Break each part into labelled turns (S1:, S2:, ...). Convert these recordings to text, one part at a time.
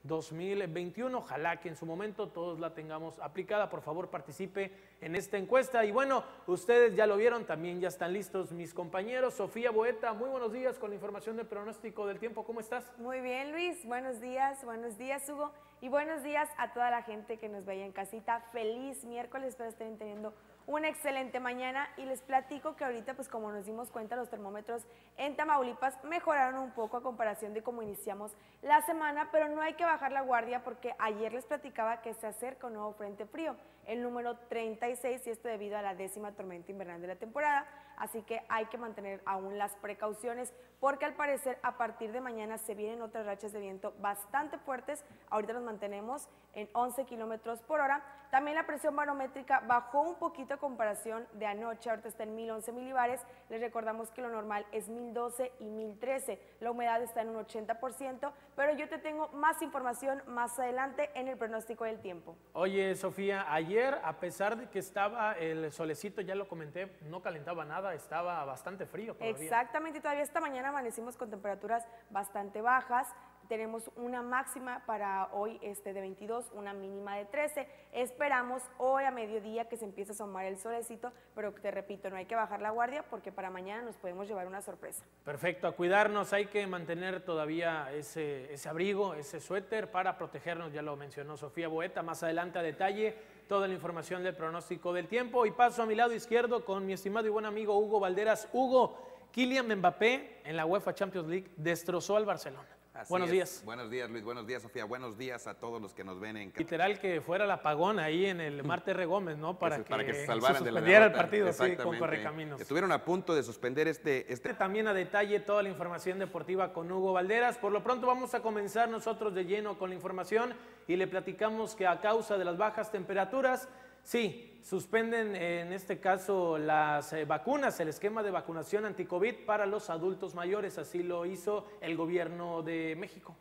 S1: 2021. Ojalá que en su momento todos la tengamos aplicada. Por favor, participe en esta encuesta. Y bueno, ustedes ya lo vieron, también ya están listos mis compañeros. Sofía Boeta, muy buenos días con la información del pronóstico del tiempo. ¿Cómo estás?
S2: Muy bien, Luis. Buenos días, Hugo. Y buenos días a toda la gente que nos veía en casita. Feliz miércoles, espero estén teniendo una excelente mañana y les platico que ahorita, pues como nos dimos cuenta, los termómetros en Tamaulipas mejoraron un poco a comparación de cómo iniciamos la semana, pero no hay que bajar la guardia porque ayer les platicaba que se acerca un nuevo frente frío, el número 36, y esto debido a la 10ª tormenta invernal de la temporada, así que hay que mantener aún las precauciones porque al parecer a partir de mañana se vienen otras rachas de viento bastante fuertes. Ahorita nos mantenemos en 11 kilómetros por hora. También la presión barométrica bajó un poquito a comparación de anoche, ahorita está en 1011 milibares. Les recordamos que lo normal es 1012 y 1013. La humedad está en un 80%, pero yo te tengo más información más adelante en el pronóstico del tiempo.
S1: Oye, Sofía, ayer, a pesar de que estaba el solecito, ya lo comenté, no calentaba nada, estaba bastante frío todavía.
S2: Exactamente, y todavía esta mañana amanecimos con temperaturas bastante bajas. Tenemos una máxima para hoy de 22, una mínima de 13. Esperamos hoy a mediodía que se empiece a asomar el solecito, pero te repito, no hay que bajar la guardia porque para mañana nos podemos llevar una sorpresa.
S1: Perfecto, a cuidarnos, hay que mantener todavía ese abrigo, ese suéter para protegernos, ya lo mencionó Sofía Boeta. Más adelante a detalle toda la información del pronóstico del tiempo. Y paso a mi lado izquierdo con mi estimado y buen amigo Hugo Valderas. Hugo, Kylian Mbappé en la UEFA Champions League destrozó al Barcelona. Buenos días.
S3: Buenos días, Luis. Buenos días, Sofía. Buenos días a todos los que nos ven en...
S1: Literal que fuera el apagón ahí en el Marte R. Gómez, ¿no? Para que
S3: se salvaran
S1: se
S3: de la
S1: suspendiera
S3: derrota.
S1: el partido, sí, con Correcaminos.
S3: Estuvieron a punto de suspender
S1: También a detalle toda la información deportiva con Hugo Valderas. Por lo pronto vamos a comenzar nosotros de lleno con la información y le platicamos que a causa de las bajas temperaturas, sí, suspenden en este caso las vacunas, el esquema de vacunación anti-COVID para los adultos mayores. Así lo hizo el gobierno de México.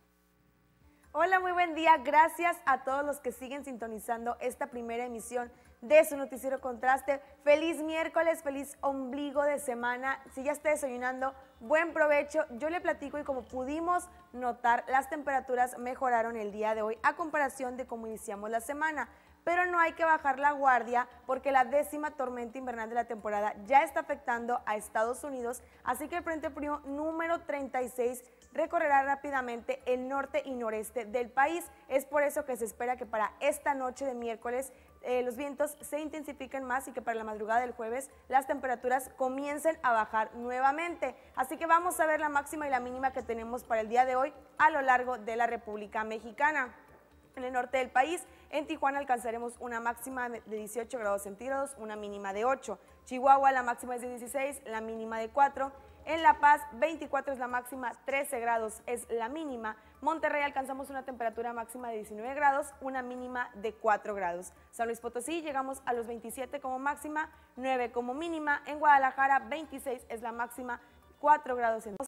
S2: Hola, muy buen día. Gracias a todos los que siguen sintonizando esta primera emisión de su noticiero Contraste. Feliz miércoles, feliz ombligo de semana. Si ya está desayunando, buen provecho. Yo le platico y como pudimos notar, las temperaturas mejoraron el día de hoy a comparación de cómo iniciamos la semana. Pero no hay que bajar la guardia porque la 10ª tormenta invernal de la temporada ya está afectando a Estados Unidos, así que el Frente Frío número 36 recorrerá rápidamente el norte y noreste del país. Es por eso que se espera que para esta noche de miércoles los vientos se intensifiquen más y que para la madrugada del jueves las temperaturas comiencen a bajar nuevamente. Así que vamos a ver la máxima y la mínima que tenemos para el día de hoy a lo largo de la República Mexicana. En el norte del país, en Tijuana alcanzaremos una máxima de 18 grados centígrados, una mínima de 8. Chihuahua la máxima es de 16, la mínima de 4. En La Paz 24 es la máxima, 13 grados es la mínima. Monterrey alcanzamos una temperatura máxima de 19 grados, una mínima de 4 grados. San Luis Potosí llegamos a los 27 como máxima, 9 como mínima. En Guadalajara 26 es la máxima, 4 grados centígrados.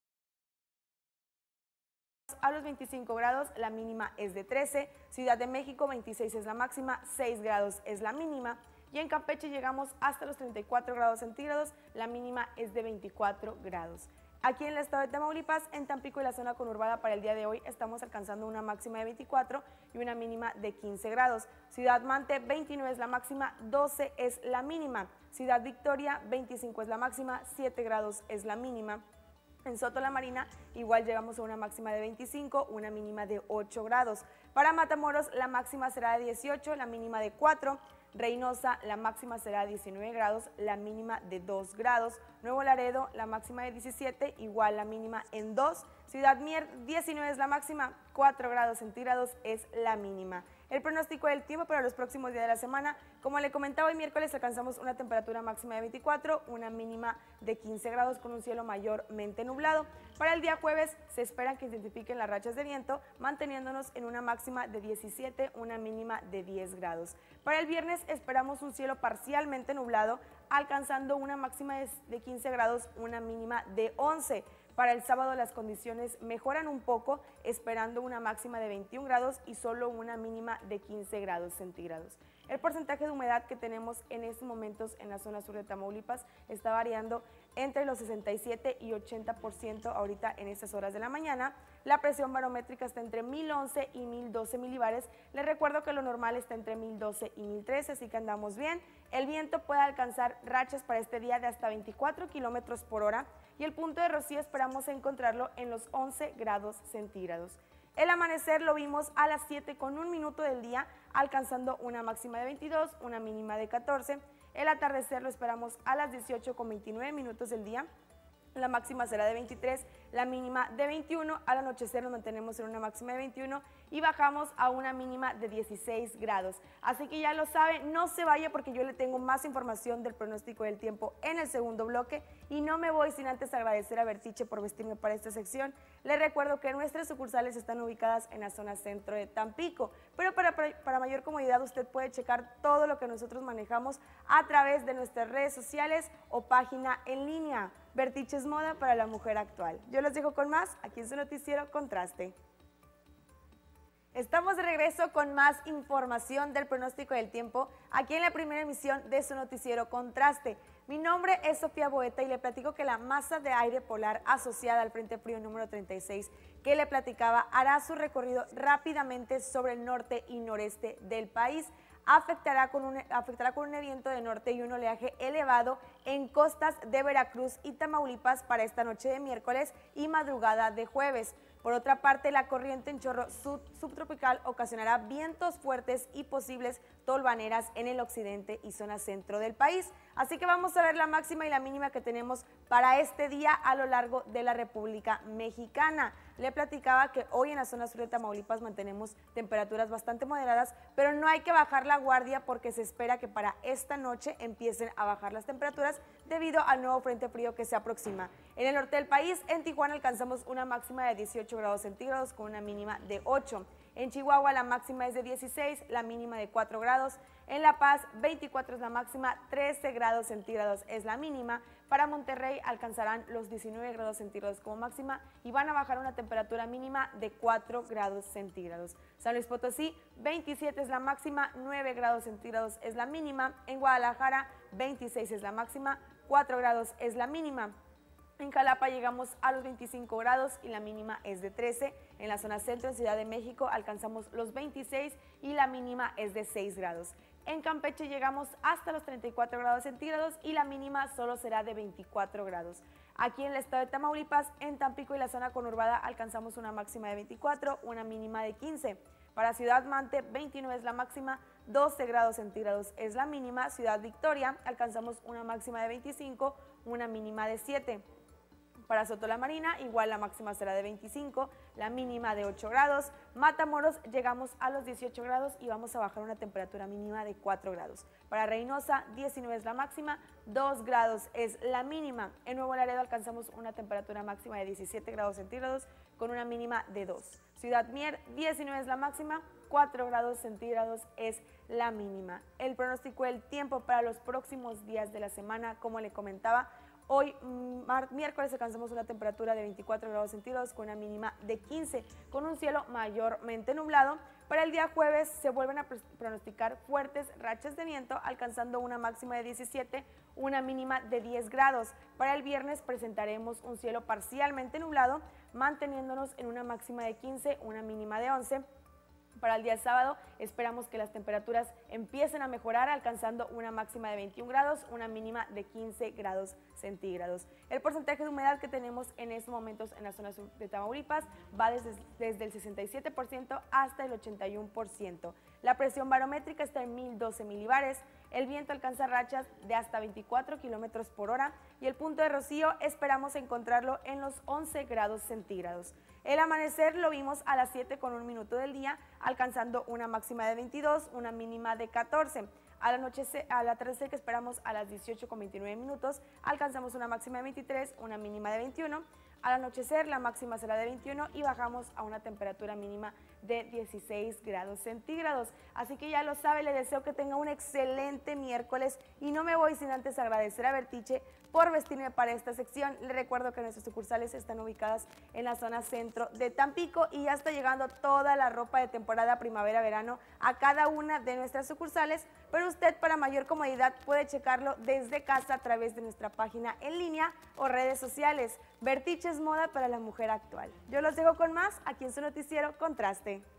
S2: A los 25 grados, la mínima es de 13, Ciudad de México 26 es la máxima, 6 grados es la mínima, y en Campeche llegamos hasta los 34 grados centígrados, la mínima es de 24 grados. Aquí en el estado de Tamaulipas, en Tampico y la zona conurbada para el día de hoy, estamos alcanzando una máxima de 24 y una mínima de 15 grados. Ciudad Mante 29 es la máxima, 12 es la mínima. Ciudad Victoria 25 es la máxima, 7 grados es la mínima. En Soto la Marina igual llegamos a una máxima de 25, una mínima de 8 grados. Para Matamoros la máxima será de 18, la mínima de 4. Reynosa la máxima será de 19 grados, la mínima de 2 grados. Nuevo Laredo la máxima de 17, igual la mínima en 2. Ciudad Mier 19 es la máxima, 4 grados centígrados es la mínima. El pronóstico del tiempo para los próximos días de la semana, como le comentaba, hoy miércoles alcanzamos una temperatura máxima de 24, una mínima de 15 grados con un cielo mayormente nublado. Para el día jueves se esperan que intensifiquen las rachas de viento, manteniéndonos en una máxima de 17, una mínima de 10 grados. Para el viernes esperamos un cielo parcialmente nublado, alcanzando una máxima de 15 grados, una mínima de 11. Para el sábado las condiciones mejoran un poco, esperando una máxima de 21 grados y solo una mínima de 15 grados centígrados. El porcentaje de humedad que tenemos en estos momentos en la zona sur de Tamaulipas está variando entre los 67 y 80% ahorita en estas horas de la mañana. La presión barométrica está entre 1011 y 1012 milibares. Les recuerdo que lo normal está entre 1012 y 1013, así que andamos bien. El viento puede alcanzar rachas para este día de hasta 24 kilómetros por hora y el punto de rocío esperamos encontrarlo en los 11 grados centígrados. El amanecer lo vimos a las 7:01 del día, alcanzando una máxima de 22, una mínima de 14. El atardecer lo esperamos a las 18:29 del día. La máxima será de 23, la mínima de 21. Al anochecer nos mantenemos en una máxima de 21 y bajamos a una mínima de 16 grados. Así que ya lo sabe, no se vaya porque yo le tengo más información del pronóstico del tiempo en el segundo bloque y no me voy sin antes agradecer a Bertiche por vestirme para esta sección. Les recuerdo que nuestras sucursales están ubicadas en la zona centro de Tampico, pero para mayor comodidad usted puede checar todo lo que nosotros manejamos a través de nuestras redes sociales o página en línea. Bertiche es moda para la mujer actual. Yo los dejo con más aquí en su noticiero Contraste. Estamos de regreso con más información del pronóstico del tiempo aquí en la primera emisión de su noticiero Contraste. Mi nombre es Sofía Boeta y le platico que la masa de aire polar asociada al Frente Frío número 36 que le platicaba hará su recorrido rápidamente sobre el norte y noreste del país. Afectará con un viento de norte y un oleaje elevado en costas de Veracruz y Tamaulipas para esta noche de miércoles y madrugada de jueves. Por otra parte, la corriente en chorro subtropical ocasionará vientos fuertes y posibles tolvaneras en el occidente y zona centro del país. Así que vamos a ver la máxima y la mínima que tenemos para este día a lo largo de la República Mexicana. Le platicaba que hoy en la zona sur de Tamaulipas mantenemos temperaturas bastante moderadas, pero no hay que bajar la guardia porque se espera que para esta noche empiecen a bajar las temperaturas debido al nuevo frente frío que se aproxima. En el norte del país, en Tijuana alcanzamos una máxima de 18 grados centígrados con una mínima de 8. En Chihuahua la máxima es de 16, la mínima de 4 grados. En La Paz 24 es la máxima, 13 grados centígrados es la mínima. Para Monterrey alcanzarán los 19 grados centígrados como máxima y van a bajar una temperatura mínima de 4 grados centígrados. San Luis Potosí 27 es la máxima, 9 grados centígrados es la mínima. En Guadalajara 26 es la máxima, 4 grados es la mínima. En Jalapa llegamos a los 25 grados y la mínima es de 13. En la zona centro, en Ciudad de México, alcanzamos los 26 y la mínima es de 6 grados. En Campeche llegamos hasta los 34 grados centígrados y la mínima solo será de 24 grados. Aquí en el estado de Tamaulipas, en Tampico y la zona conurbada, alcanzamos una máxima de 24, una mínima de 15. Para Ciudad Mante, 29 es la máxima, 12 grados centígrados es la mínima. Ciudad Victoria, alcanzamos una máxima de 25, una mínima de 7. Para Soto la Marina, igual la máxima será de 25, la mínima de 8 grados. Matamoros llegamos a los 18 grados y vamos a bajar una temperatura mínima de 4 grados. Para Reynosa, 19 es la máxima, 2 grados es la mínima. En Nuevo Laredo alcanzamos una temperatura máxima de 17 grados centígrados con una mínima de 2. Ciudad Mier, 19 es la máxima, 4 grados centígrados es la mínima. El pronóstico del tiempo para los próximos días de la semana, como le comentaba, hoy, miércoles, alcanzamos una temperatura de 24 grados centígrados con una mínima de 15, con un cielo mayormente nublado. Para el día jueves se vuelven a pronosticar fuertes rachas de viento, alcanzando una máxima de 17, una mínima de 10 grados. Para el viernes presentaremos un cielo parcialmente nublado, manteniéndonos en una máxima de 15, una mínima de 11. Para el día sábado esperamos que las temperaturas empiecen a mejorar, alcanzando una máxima de 21 grados, una mínima de 15 grados centígrados. El porcentaje de humedad que tenemos en estos momentos en la zona sur de Tamaulipas va desde el 67% hasta el 81%. La presión barométrica está en 1012 milibares. El viento alcanza rachas de hasta 24 kilómetros por hora y el punto de rocío esperamos encontrarlo en los 11 grados centígrados. El amanecer lo vimos a las 7:01 del día, alcanzando una máxima de 22, una mínima de 14. Al atardecer, que esperamos a las 18:29, alcanzamos una máxima de 23, una mínima de 21. Al anochecer la máxima será de 21 y bajamos a una temperatura mínima de 16 grados centígrados. Así que ya lo sabe, le deseo que tenga un excelente miércoles y no me voy sin antes agradecer a Bertiche por vestirme para esta sección. Le recuerdo que nuestras sucursales están ubicadas en la zona centro de Tampico y ya está llegando toda la ropa de temporada primavera-verano a cada una de nuestras sucursales, pero usted para mayor comodidad puede checarlo desde casa a través de nuestra página en línea o redes sociales. Bertiche es moda para la mujer actual. Yo los dejo con más aquí en su noticiero Contraste.